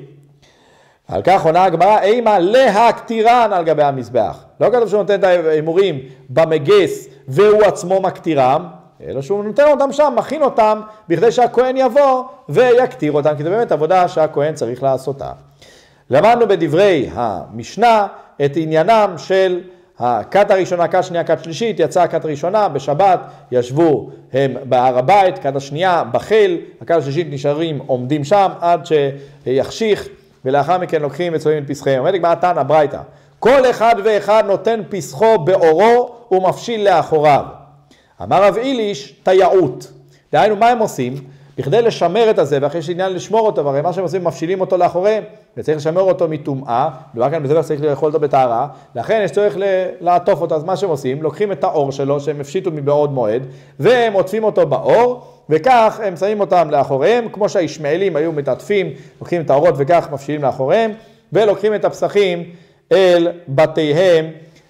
על כך עונה הגמרא, אימה להקטירן על גבי המזבח. לא כתוב שהוא נותן את האמורים במגס, והוא עצמו מקטירם, אלא שהוא נותן אותם שם, מכין אותם, בכדי שהכהן יבוא ויקטיר אותם, כי זה באמת עבודה שהכהן צריך לעשותה. למדנו בדברי המשנה את עניינם של הכת הראשונה, כת שנייה, כת שלישית, יצאה הכת הראשונה, בשבת ישבו הם בהר הבית, כת השנייה בחיל, הכת השלישית נשארים, עומדים שם עד שיחשיך, ולאחר מכן לוקחים וצובעים את פסחיהם. אומרת הגמרא תנא ברייתא, כל אחד ואחד נותן פסחו באורו ומפשיל לאחוריו. אמר רב איליש, תייעות. דהיינו, מה הם עושים? בכדי לשמר את הזבח, יש עניין לשמור אותו, הרי מה שהם עושים, מפשילים אותו לאחוריהם, וצריך לשמר אותו מטומאה, דבר כאן בזבח צריך לאכול אותו בטהרה, לכן יש צורך לעטוף אותו, אז מה שהם עושים, לוקחים את האור שלו, שהם הפשיטו מבעוד מועד, והם עוטפים אותו באור, וכך הם שמים אותם לאחוריהם, כמו שהישמעאלים היו מתעטפים, לוקחים את האורות וכך מפשילים לאחוריהם, ולוקחים את הפסחים אל בתיהם,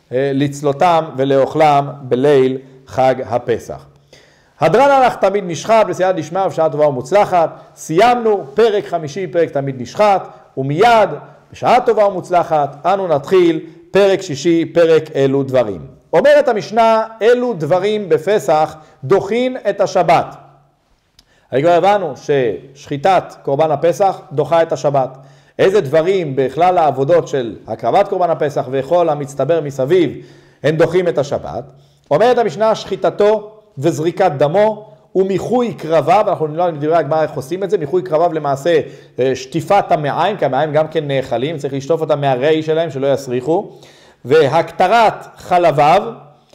לצלותם ולאוכלם בליל חג הפסח. הדרן הלך תמיד נשחט, בסייעתא דשמיא בשעה טובה ומוצלחת. סיימנו פרק חמישי, פרק תמיד נשחט, ומיד בשעה טובה ומוצלחת אנו נתחיל פרק שישי, פרק אלו דברים. אומרת המשנה, אלו דברים בפסח דוחין את השבת. כבר הבנו ששחיטת קורבן הפסח דוחה את השבת. איזה דברים בכלל העבודות של הקרבת קורבן הפסח וכל המצטבר מסביב הם דוחים את השבת? אומרת המשנה, שחיטתו וזריקת דמו ומיחוי קרביו, אנחנו נראה בדברי הגמרא איך עושים את זה, מיחוי קרביו למעשה שטיפת המעיים, כי המעיים גם כן נאכלים, צריך לשטוף אותם מהראי שלהם שלא יסריחו, והקטרת חלביו,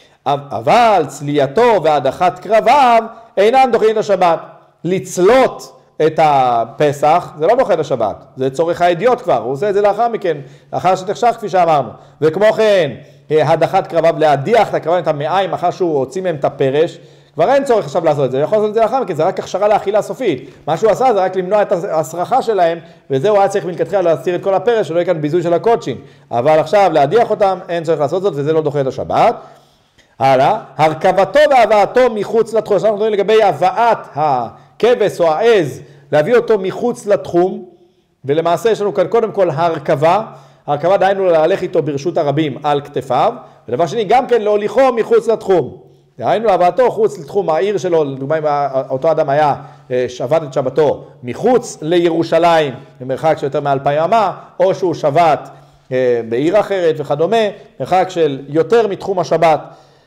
אבל צלייתו והדחת קרביו אינם דוחים את השבת. לצלות את הפסח זה לא דוחה את השבת, זה צורך האדיוט כבר, הוא עושה את זה לאחר מכן, לאחר שתחשך כפי שאמרנו. וכמו כן, הדחת קרביו, להדיח את הקרביו, את המעיים, אחר שהוא הוציא מהם את הפרש, כבר אין צורך עכשיו לעשות את זה, הוא יכול לעשות את זה לאחר מכן, זה רק הכשרה לאכילה סופית. מה שהוא עשה זה רק למנוע את הסרחה שלהם, וזהו היה צריך מלכתחילה להסיר את כל הפרש, שלא יהיה כאן ביזוי של הקודשים. אבל עכשיו להדיח אותם, אין צורך לעשות זאת, וזה לא דוחה את השבת. הלאה, הרכבתו והבאתו מחוץ לתחום. אנחנו מדברים לגבי הבאת הכבש או העז, להביא אותו מחוץ לתחום, ולמעשה יש לנו כאן קודם כל הרכבה, הרכבה דהיינו להלך איתו ברשות הרבים על כתפיו, ודבר שני גם כן להוליכו מחוץ לתחום. דהיינו להבאתו חוץ לתחום העיר שלו, לדוגמה אם אותו אדם היה שבת את שבתו מחוץ לירושלים, במרחק של יותר מאלפיים אמה, או שהוא שבת בעיר אחרת וכדומה, מרחק של יותר מתחום השבת.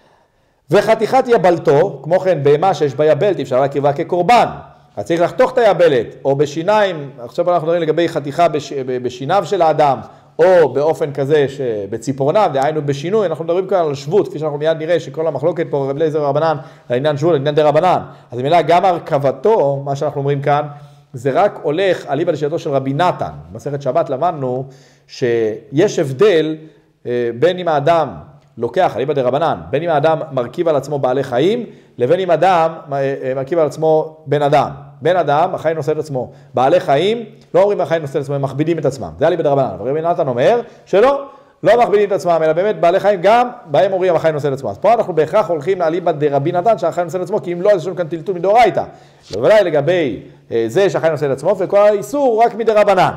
וחתיכת יבלתו, כמו כן בהמה שיש בה יבלת, אפשר להקריבה כקורבן. אז צריך לחתוך את היבלת, או בשיניים, עכשיו אנחנו מדברים לגבי חתיכה בש, בשיניו של האדם, או באופן כזה שבציפורניו, דהיינו בשינוי, אנחנו מדברים כאן על שבות, כפי שאנחנו מיד נראה שכל המחלוקת פה רבי אליעזר רבנן, לעניין שבות, לעניין דה רבנן. אז במילה גם הרכבתו, מה שאנחנו אומרים כאן, זה רק הולך אליבא דשיטתו של רבי נתן. במסכת שבת למדנו שיש הבדל בין אם האדם לוקח, אליבא דרבנן, בין אם האדם מרכיב על עצמו בעלי חיים, לבין אם אדם מרכיב על עצמו בן אדם. בן אדם, החי נושא את עצמו. בעלי חיים, לא אומרים החי נושא את עצמו, הם מכבידים את עצמם. זה אליבא דרבנן. אבל רבי נתן אומר שלא, לא מכבידים את עצמם, אלא באמת בעלי חיים גם, בהם אומרים החי נושא את עצמו. אז פה אנחנו בהכרח הולכים לאליבא דרבי נתן שהחי נושא את עצמו, כי אם לא, אז יש לנו כאן טלטול מדאורייתא. בוודאי לגבי זה שהחי נושא את עצמו, וכל האיסור רק מדרבנן.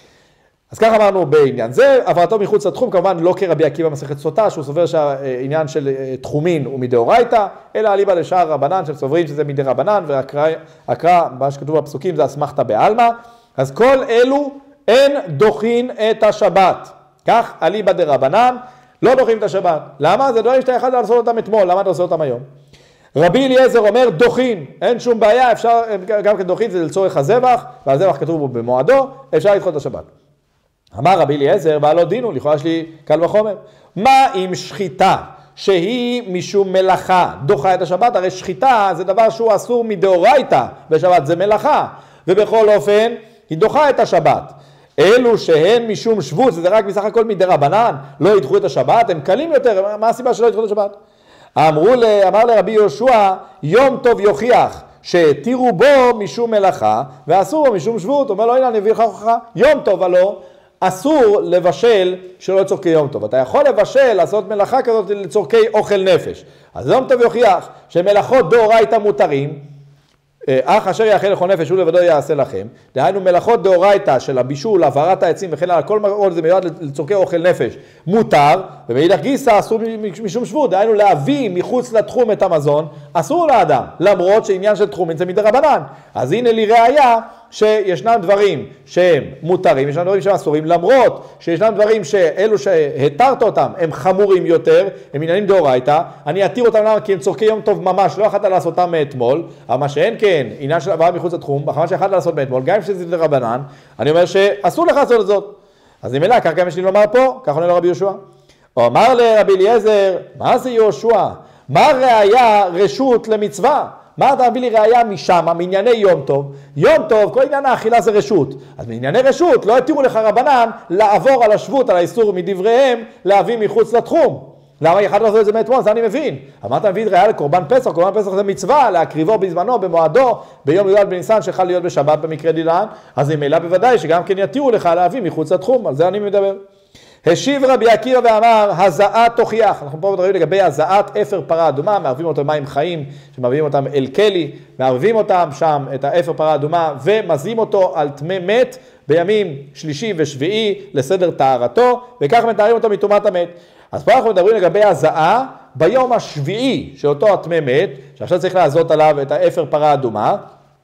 אז כך אמרנו בעניין זה, עברתו מחוץ לתחום, כמובן לא כרבי עקיבא מסכת סוטה, שהוא סובר שהעניין של תחומין הוא מדאורייתא, אלא אליבא לשאר רבנן שסוברים שזה מדרבנן, והקרא, מה שכתוב בפסוקים זה אסמכתא בעלמא, אז כל אלו אין דוחין את השבת. כך אליבא דרבנן, לא דוחים את השבת. למה? זה דברים שאתה יכול לעשות אותם אתמול, למה אתה עושה אותם היום? רבי אליעזר אומר דוחין, אין שום בעיה, אפשר, גם כדוחין זה לצורך הזבח, והזבח כתוב בו במועדו, אפשר לדחות את השבת. אמר רבי אליעזר, בעלו דינו, לכאורה יש לי קל וחומר. מה עם שחיטה שהיא משום מלאכה דוחה את השבת? הרי שחיטה זה דבר שהוא אסור מדאורייתא בשבת, זה מלאכה, ובכל אופן היא דוחה את השבת. אלו שהן משום שבות, זה רק בסך הכל מדרבנן, לא ידחו את השבת, הם קלים יותר, מה הסיבה שלא ידחו את השבת? אמרו, אמר לרבי יהושע, יום טוב יוכיח שהתירו בו משום מלאכה, ואסור בו משום שבות. אומר לו, הנה אני אביא לך הוכחה, יום טוב הלא, אסור לבשל שלא לצורכי יום טוב. אתה יכול לבשל, לעשות מלאכה כזאת לצורכי אוכל נפש. אז יום טוב יוכיח שמלאכות דאורייתא מותרים, אך אשר יאכל לכל נפש הוא לבדו יעשה לכם. דהיינו מלאכות דאורייתא של הבישול, העברת העצים וכן הלאה, כל מקום זה מיועד לצורכי אוכל נפש מותר, ומאידך גיסא אסור משום שבות, דהיינו להביא מחוץ לתחום את המזון, אסור לאדם, למרות שעניין של תחומין זה מדרבנן. אז הנה לי ראיה שישנם דברים שהם מותרים, ישנם דברים שהם אסורים, למרות שישנם דברים שאלו שהתרת אותם הם חמורים יותר, הם עניינים דאורייתא, אני אתיר אותם למה? כי הם צורכי יום טוב ממש, לא יכולת לעשותם מאתמול, אבל מה שאין כן, עניין של עברה מחוץ לתחום, מה שיכולת לעשות מאתמול, גם אם שזה דרבנן, אני אומר שאסור לך לעשות את זאת. אז אם אלא, כך גם יש לי לומר פה, כך עונה לו רבי יהושע. הוא אמר לרבי אליעזר, מה זה יהושע? מה ראיה רשות למצווה? מה אתה מביא לי ראיה משם, מענייני יום טוב? יום טוב, כל עניין האכילה זה רשות. אז מענייני רשות, לא התירו לך רבנן לעבור על השבות, על האיסור מדבריהם, להביא מחוץ לתחום. למה אחד לעשות את זה מאתמול? זה אני מבין. אבל מה אתה מביא ראיה לקורבן פסח? קורבן פסח זה מצווה, להקריבו בזמנו, במועדו, ביום י"ד בניסן שיכול להיות בשבת במקרה דילן, אז אם אלא בוודאי שגם כן יתירו לך להביא מחוץ לתחום, על זה אני מדבר. השיב רבי עקיבא ואמר, הזעת תוכיח. אנחנו פה מדברים לגבי הזעת אפר פרה אדומה, מערבים אותם מים חיים, שמערבים אותם אל כלי, מערבים אותם שם את האפר פרה אדומה, ומזים אותו על טמא מת בימים שלישי ושביעי לסדר טהרתו, וכך מתארים אותו מטומאת המת. אז פה אנחנו מדברים לגבי הזעה ביום השביעי של אותו הטמא מת, שעכשיו צריך לעזות עליו את האפר פרה אדומה,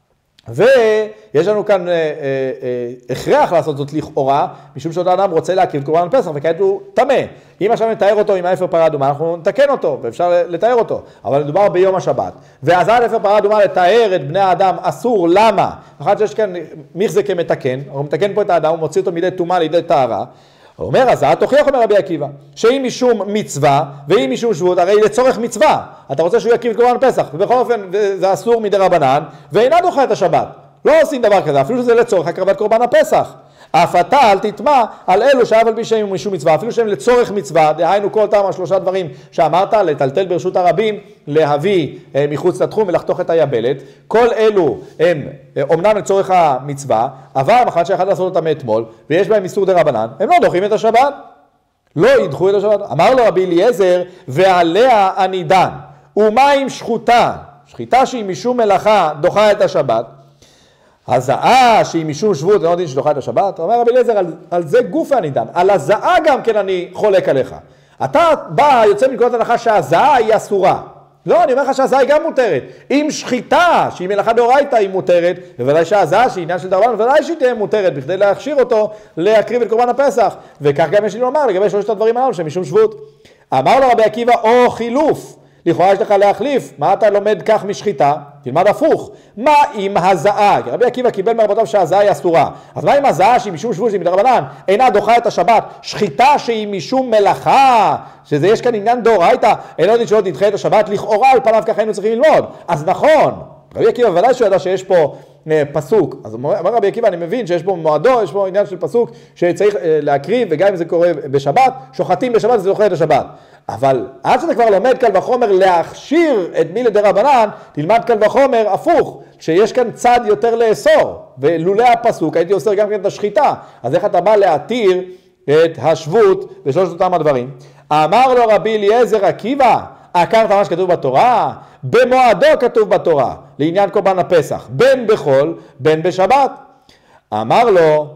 ויש לנו כאן אה, אה, אה, הכרח לעשות זאת לכאורה, משום שאותו אדם רוצה להקריב קורבן פסח, וכעת הוא טמא. אם עכשיו נתאר אותו עם האפר פרה אדומה, אנחנו נתקן אותו, ואפשר לתאר אותו. אבל מדובר ביום השבת. ואז על אפר פרה אדומה לתאר את בני האדם אסור, למה? אחת שיש כאן מיכזה כמתקן, הוא מתקן פה את האדם, הוא מוציא אותו מידי טומאה לידי טהרה. הוא אומר, אז תוכיח, אומר רבי עקיבא, שאם משום מצווה, ואם משום שבות, הרי לצורך מצווה, אתה רוצה שהוא יקריב קורבן פסח, ובכל אופן זה אסור מדי רבנן, ואינה דוחה את השבת. לא עושים דבר כזה, אפילו שזה לצורך הקרבת קורבן הפסח. אף אתה אל תטמע על אלו שאף על פי שהם משום מצווה, אפילו שהם לצורך מצווה, דהיינו כל אותם השלושה דברים שאמרת, לטלטל ברשות הרבים, להביא אה, מחוץ לתחום ולחתוך את היבלת, כל אלו הם אה, אומנם לצורך המצווה, אבל מחד שאחד לעשות אותם מאתמול, ויש בהם איסור דרבנן, הם לא דוחים את השבת, לא ידחו את השבת. אמר לו רבי אליעזר, ועליה אני דן, ומה עם שחוטה, שחיטה שהיא משום מלאכה דוחה את השבת, הזעה שהיא משום שבות, אני לא יודעים שדוחה את השבת, אומר רבי אליעזר, על, על זה גוף אני דן, על הזעה גם כן אני חולק עליך. אתה בא, יוצא מנקודת הנחה שהזעה היא אסורה. לא, אני אומר לך שהזעה היא גם מותרת. אם שחיטה, שהיא מלאכה דאורייתא, היא מותרת, בוודאי שהזעה, שהיא עניין של דרבנן, בוודאי שהיא תהיה מותרת, בכדי להכשיר אותו, להקריב את קורבן הפסח. וכך גם יש לי לומר, לגבי שלושת הדברים הללו, שמשום שבות. אמר לו רבי עקיבא, או חילוף. לכאורה יש לך להחליף, מה אתה לומד כך משחיטה? תלמד הפוך. מה עם הזעה? כי רבי עקיבא קיבל מרבותיו שהזעה היא אסורה. אז מה עם הזעה שהיא משום שבות, שהיא מדרבנן, אינה דוחה את השבת? שחיטה שהיא משום מלאכה, שזה יש כאן עניין דאורייתא, אינו יודעים שלא תדחה את השבת, לכאורה על פניו ככה היינו צריכים ללמוד. אז נכון, רבי עקיבא בוודאי שהוא ידע שיש פה אה, פסוק. אז אומר רבי עקיבא, אני מבין שיש פה מועדו, יש פה עניין של פסוק שצריך אה, להקריב, וגם אם זה קורה בשבת, שוחטים בשבת, זה דוחה את השבת. אבל עד שאתה כבר לומד קל וחומר להכשיר את מי לדרבנן, תלמד קל וחומר הפוך, שיש כאן צד יותר לאסור, ולולא הפסוק הייתי אוסר גם כן את השחיטה. אז איך אתה בא להתיר את השבות ושלושת אותם הדברים? אמר לו רבי אליעזר עקיבא, עקרת מה שכתוב בתורה, במועדו כתוב בתורה, לעניין קורבן הפסח, בין בחול, בין בשבת. אמר לו,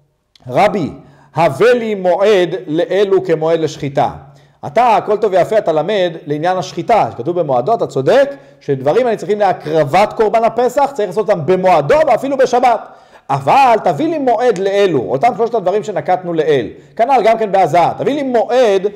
רבי, הבא לי מועד לאלו כמועד לשחיטה. אתה, הכל טוב ויפה, אתה למד לעניין השחיטה, שכתוב במועדו, אתה צודק, שדברים אני צריכים להקרבת קורבן הפסח, צריך לעשות אותם במועדו ואפילו בשבת. אבל תביא לי מועד לאלו, אותם שלושת הדברים שנקטנו לאל. כנ"ל גם כן בהזעה, תביא לי מועד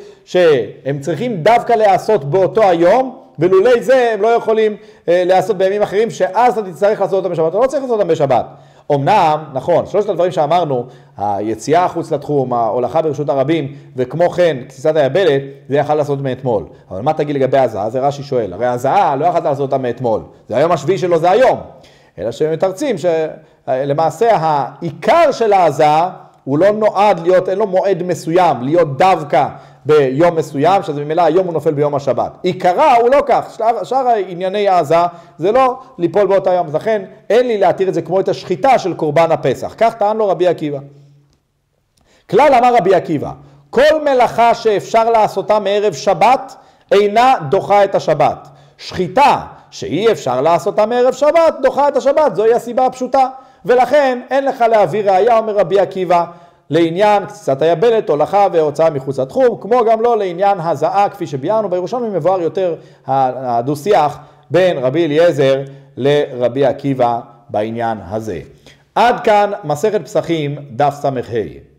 שהם צריכים דווקא לעשות באותו היום, ולולי זה הם לא יכולים אה, לעשות בימים אחרים, שאז אתה תצטרך לעשות אותם בשבת, אתה לא צריך לעשות אותם בשבת. אמנם, נכון, שלושת הדברים שאמרנו, היציאה חוץ לתחום, ההולכה ברשות הרבים, וכמו כן, כסיסת היבלת, זה יכל לעשות מאתמול. אבל מה תגיד לגבי הזעה? זה רש"י שואל. הרי הזעה לא יכלת לעשות אותה מאתמול. זה היום השביעי שלו, זה היום. אלא שמתרצים שלמעשה העיקר של ההזעה, הוא לא נועד להיות, אין לו מועד מסוים, להיות דווקא ביום מסוים, שזה ממילא היום הוא נופל ביום השבת. עיקרה הוא לא כך, שאר, שאר ענייני ההזעה זה לא ליפול באותו יום, אז לכן אין לי להתיר את זה כמו את השחיטה של קורבן הפסח. כך טען לו רבי עקיבא. כלל אמר רבי עקיבא, כל מלאכה שאפשר לעשותה מערב שבת אינה דוחה את השבת. שחיטה שאי אפשר לעשותה מערב שבת דוחה את השבת, זוהי הסיבה הפשוטה. ולכן אין לך להביא ראיה, אומר רבי עקיבא, לעניין קציצת היבלת, הולכה והוצאה מחוץ לתחום, כמו גם לא לעניין הזעה, כפי שביארנו בירושלמי, מבואר יותר הדו-שיח בין רבי אליעזר לרבי עקיבא בעניין הזה. עד כאן מסכת פסחים דף ס"ה.